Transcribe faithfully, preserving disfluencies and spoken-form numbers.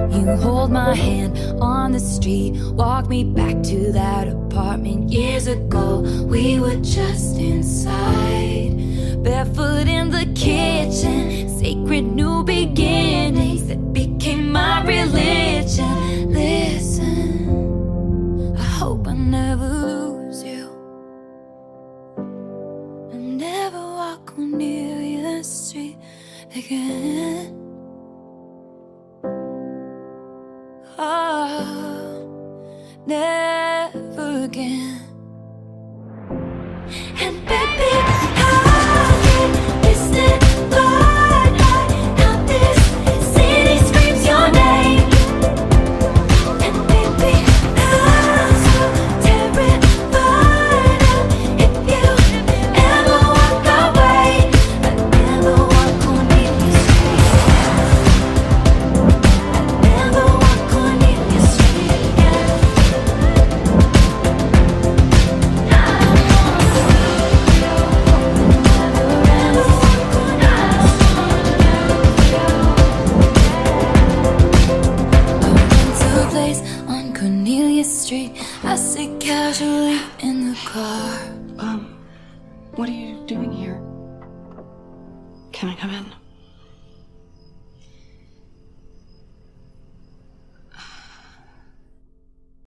You hold my hand on the street, walk me back to that apartment years ago. We were just inside, barefoot in the kitchen, sacred new beginnings that became my religion. Listen, I hope I never lose you. I never walk on Cornelia Street again. Oh, never again. And baby, I can't listen, but now this city screams your name. And baby, I'm so terrified if you ever walk away. I never walk Cornelia Street. I never walk Cornelia Street again. On Cornelia Street, I sit casually in the car. Um, what are you doing here? Can I come in?